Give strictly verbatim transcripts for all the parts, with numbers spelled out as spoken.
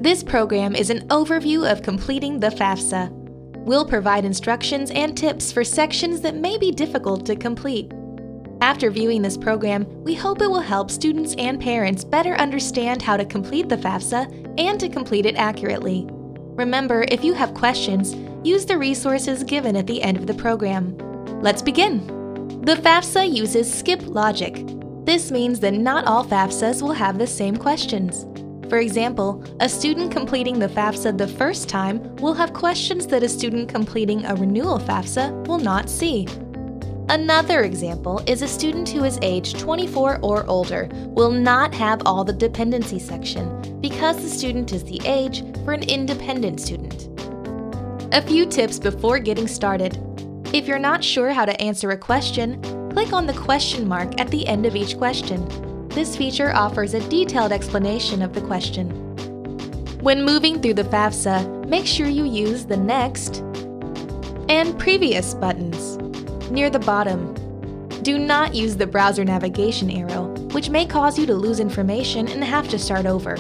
This program is an overview of completing the FAFSA. We'll provide instructions and tips for sections that may be difficult to complete. After viewing this program, we hope it will help students and parents better understand how to complete the FAFSA and to complete it accurately. Remember, if you have questions, use the resources given at the end of the program. Let's begin! The FAFSA uses skip logic. This means that not all FAFSAs will have the same questions. For example, a student completing the FAFSA the first time will have questions that a student completing a renewal FAFSA will not see. Another example is a student who is age twenty-four or older will not have all the dependency section because the student is the age for an independent student. A few tips before getting started. If you're not sure how to answer a question, click on the question mark at the end of each question. This feature offers a detailed explanation of the question. When moving through the FAFSA, make sure you use the Next and Previous buttons near the bottom. Do not use the browser navigation arrow, which may cause you to lose information and have to start over.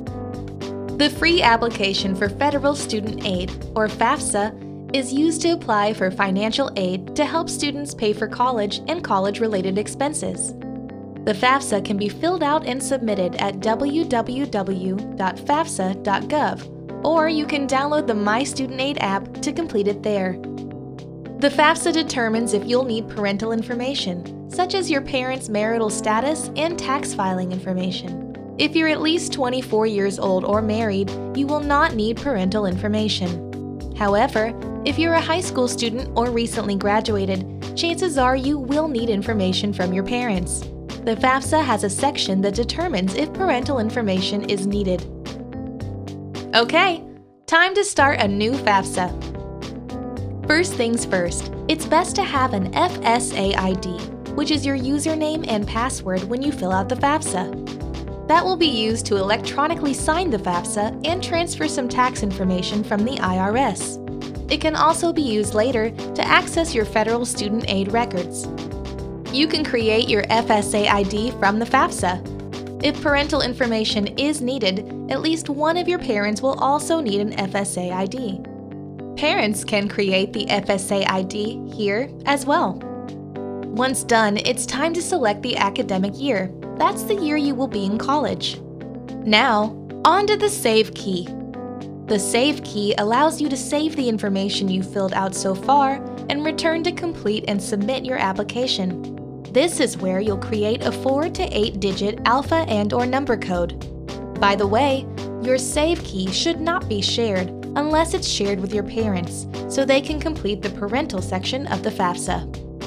The free application for Federal Student Aid, or FAFSA, is used to apply for financial aid to help students pay for college and college-related expenses. The FAFSA can be filled out and submitted at w w w dot fafsa dot gov, or you can download the My Student Aid app to complete it there. The FAFSA determines if you'll need parental information, such as your parents' marital status and tax filing information. If you're at least twenty-four years old or married, you will not need parental information. However, if you're a high school student or recently graduated, chances are you will need information from your parents. The FAFSA has a section that determines if parental information is needed. Okay, time to start a new FAFSA. First things first, it's best to have an F S A I D, which is your username and password when you fill out the FAFSA. That will be used to electronically sign the FAFSA and transfer some tax information from the I R S. It can also be used later to access your federal student aid records. You can create your F S A I D from the FAFSA. If parental information is needed, at least one of your parents will also need an F S A I D. Parents can create the F S A I D here as well. Once done, it's time to select the academic year. That's the year you will be in college. Now, on to the Save key. The Save key allows you to save the information you filled out so far and return to complete and submit your application. This is where you'll create a four to eight digit alpha and or number code. By the way, your Save key should not be shared unless it's shared with your parents, so they can complete the parental section of the FAFSA.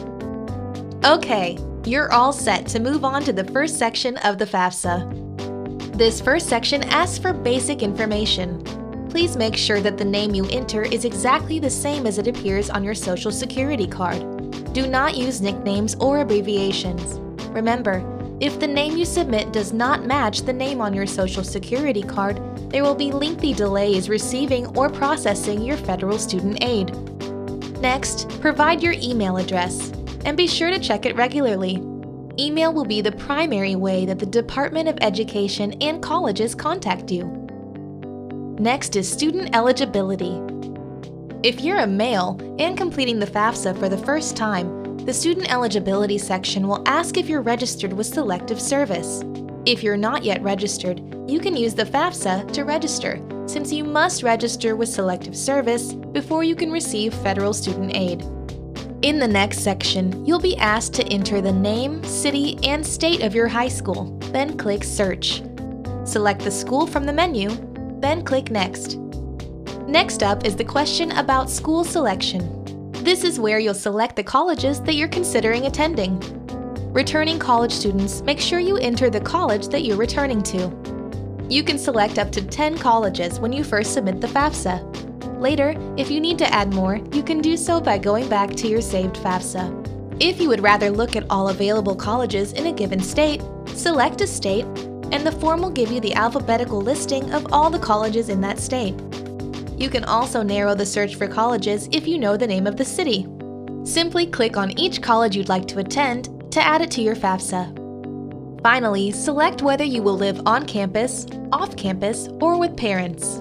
Okay, you're all set to move on to the first section of the FAFSA. This first section asks for basic information. Please make sure that the name you enter is exactly the same as it appears on your Social Security card. Do not use nicknames or abbreviations. Remember, if the name you submit does not match the name on your Social Security card, there will be lengthy delays receiving or processing your federal student aid. Next, provide your email address, and be sure to check it regularly. Email will be the primary way that the Department of Education and colleges contact you. Next is student eligibility. If you're a male and completing the FAFSA for the first time, the student eligibility section will ask if you're registered with Selective Service. If you're not yet registered, you can use the FAFSA to register, since you must register with Selective Service before you can receive federal student aid. In the next section, you'll be asked to enter the name, city, and state of your high school, then click Search. Select the school from the menu, then click Next. Next up is the question about school selection. This is where you'll select the colleges that you're considering attending. Returning college students, make sure you enter the college that you're returning to. You can select up to ten colleges when you first submit the FAFSA. Later, if you need to add more, you can do so by going back to your saved FAFSA. If you would rather look at all available colleges in a given state, select a state, and the form will give you the alphabetical listing of all the colleges in that state. You can also narrow the search for colleges if you know the name of the city. Simply click on each college you'd like to attend to add it to your FAFSA. Finally, select whether you will live on campus, off campus, or with parents.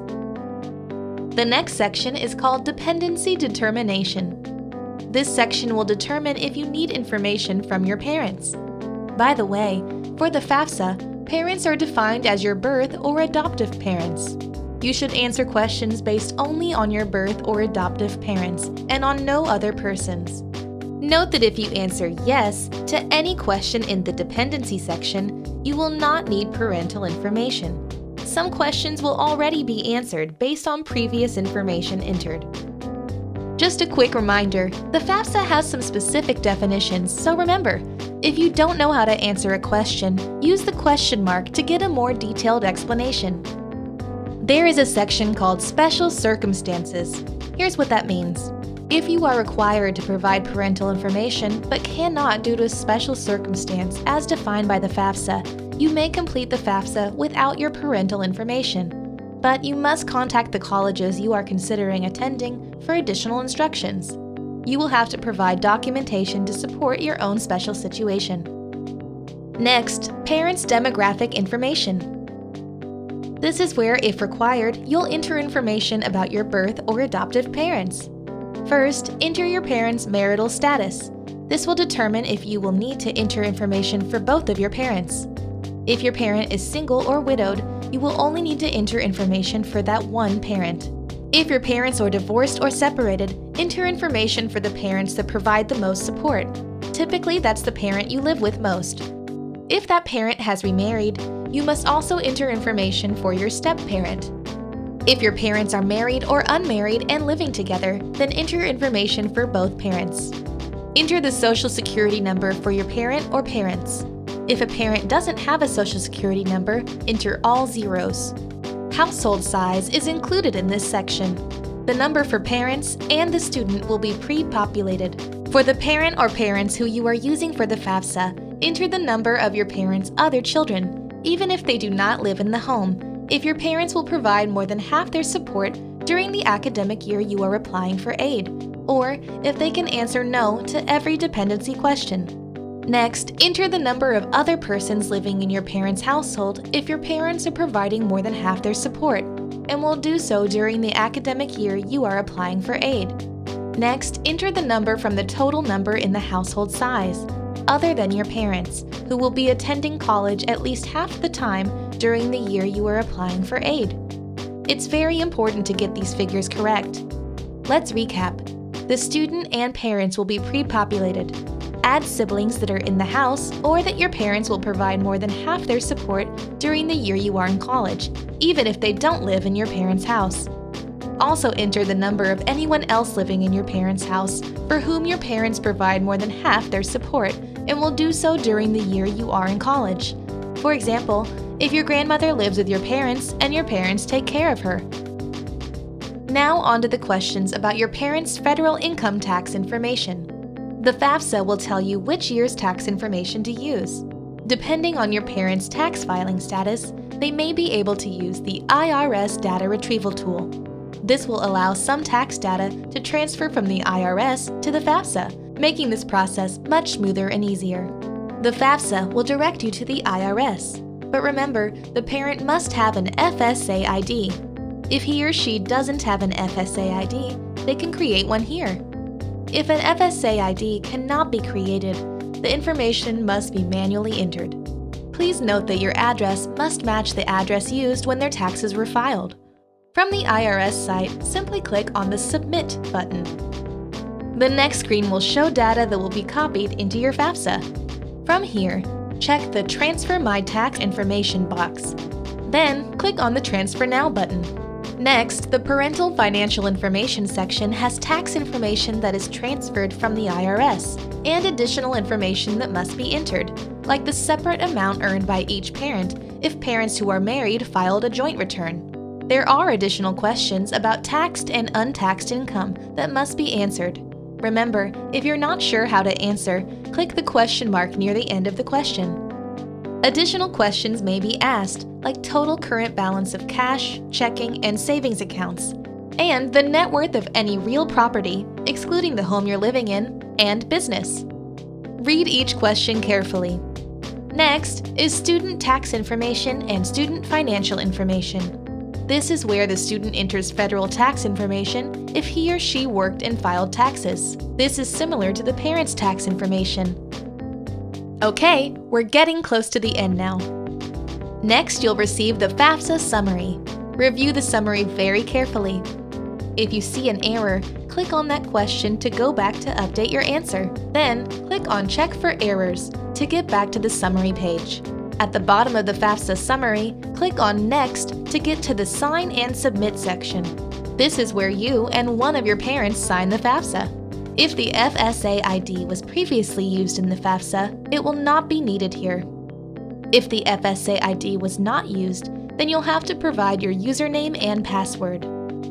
The next section is called Dependency Determination. This section will determine if you need information from your parents. By the way, for the FAFSA, parents are defined as your birth or adoptive parents. You should answer questions based only on your birth or adoptive parents and on no other persons. Note that if you answer yes to any question in the dependency section, you will not need parental information. Some questions will already be answered based on previous information entered. Just a quick reminder, the FAFSA has some specific definitions, so remember, if you don't know how to answer a question, use the question mark to get a more detailed explanation. There is a section called Special Circumstances. Here's what that means. If you are required to provide parental information but cannot due to a special circumstance as defined by the FAFSA, you may complete the FAFSA without your parental information. But you must contact the colleges you are considering attending for additional instructions. You will have to provide documentation to support your own special situation. Next, parents' demographic information. This is where, if required, you'll enter information about your birth or adoptive parents. First, enter your parents' marital status. This will determine if you will need to enter information for both of your parents. If your parent is single or widowed, you will only need to enter information for that one parent. If your parents are divorced or separated, enter information for the parents that provide the most support. Typically, that's the parent you live with most. If that parent has remarried, you must also enter information for your step-parent. If your parents are married or unmarried and living together, then enter information for both parents. Enter the Social Security number for your parent or parents. If a parent doesn't have a Social Security number, enter all zeros. Household size is included in this section. The number for parents and the student will be pre-populated. For the parent or parents who you are using for the FAFSA, enter the number of your parents' other children, even if they do not live in the home, if your parents will provide more than half their support during the academic year you are applying for aid, or if they can answer no to every dependency question. Next, enter the number of other persons living in your parents' household if your parents are providing more than half their support, and will do so during the academic year you are applying for aid. Next, enter the number from the total number in the household size, other than your parents, who will be attending college at least half the time during the year you are applying for aid. It's very important to get these figures correct. Let's recap. The student and parents will be pre-populated. Add siblings that are in the house or that your parents will provide more than half their support during the year you are in college, even if they don't live in your parents' house. Also enter the number of anyone else living in your parents' house for whom your parents provide more than half their support and will do so during the year you are in college. For example, if your grandmother lives with your parents and your parents take care of her. Now on to the questions about your parents' federal income tax information. The FAFSA will tell you which year's tax information to use. Depending on your parents' tax filing status, they may be able to use the I R S data retrieval tool. This will allow some tax data to transfer from the I R S to the FAFSA, making this process much smoother and easier. The FAFSA will direct you to the I R S, but remember, the parent must have an F S A I D. If he or she doesn't have an F S A I D, they can create one here. If an F S A I D cannot be created, the information must be manually entered. Please note that your address must match the address used when their taxes were filed. From the I R S site, simply click on the Submit button. The next screen will show data that will be copied into your FAFSA. From here, check the Transfer My Tax Information box. Then, click on the Transfer Now button. Next, the Parental Financial Information section has tax information that is transferred from the I R S and additional information that must be entered, like the separate amount earned by each parent if parents who are married filed a joint return. There are additional questions about taxed and untaxed income that must be answered. Remember, if you're not sure how to answer, click the question mark near the end of the question. Additional questions may be asked, like total current balance of cash, checking, and savings accounts, and the net worth of any real property, excluding the home you're living in, and business. Read each question carefully. Next is student tax information and student financial information. This is where the student enters federal tax information if he or she worked and filed taxes. This is similar to the parent's tax information. Okay, we're getting close to the end now. Next, you'll receive the FAFSA summary. Review the summary very carefully. If you see an error, click on that question to go back to update your answer. Then, click on Check for Errors to get back to the summary page. At the bottom of the FAFSA summary, click on Next to get to the Sign and Submit section. This is where you and one of your parents sign the FAFSA. If the F S A I D was previously used in the FAFSA, it will not be needed here. If the F S A I D was not used, then you'll have to provide your username and password.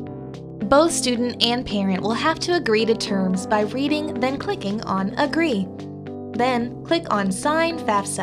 Both student and parent will have to agree to terms by reading, then clicking on Agree. Then, click on Sign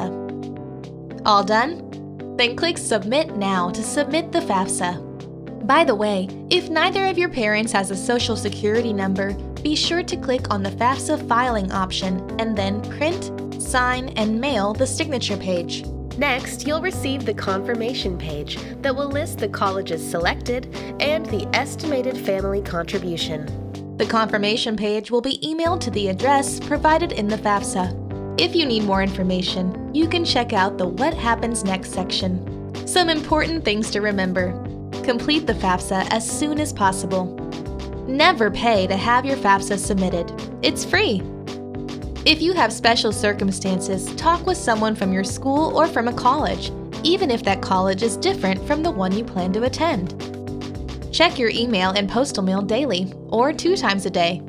FAFSA. All done? Then click Submit Now to submit the FAFSA. By the way, if neither of your parents has a social security number, be sure to click on the FAFSA filing option and then print, sign, and mail the signature page. Next, you'll receive the confirmation page that will list the colleges selected and the estimated family contribution. The confirmation page will be emailed to the address provided in the FAFSA. If you need more information, you can check out the What Happens Next section. Some important things to remember. Complete the FAFSA as soon as possible. Never pay to have your FAFSA submitted. It's free. If you have special circumstances, talk with someone from your school or from a college, even if that college is different from the one you plan to attend. Check your email and postal mail daily, or two times a day.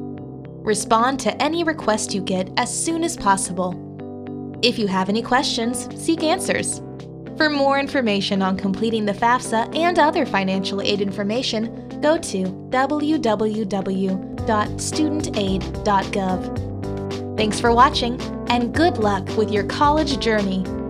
Respond to any request you get as soon as possible. If you have any questions, seek answers. For more information on completing the FAFSA and other financial aid information, go to w w w dot student aid dot gov. Thanks for watching, and good luck with your college journey!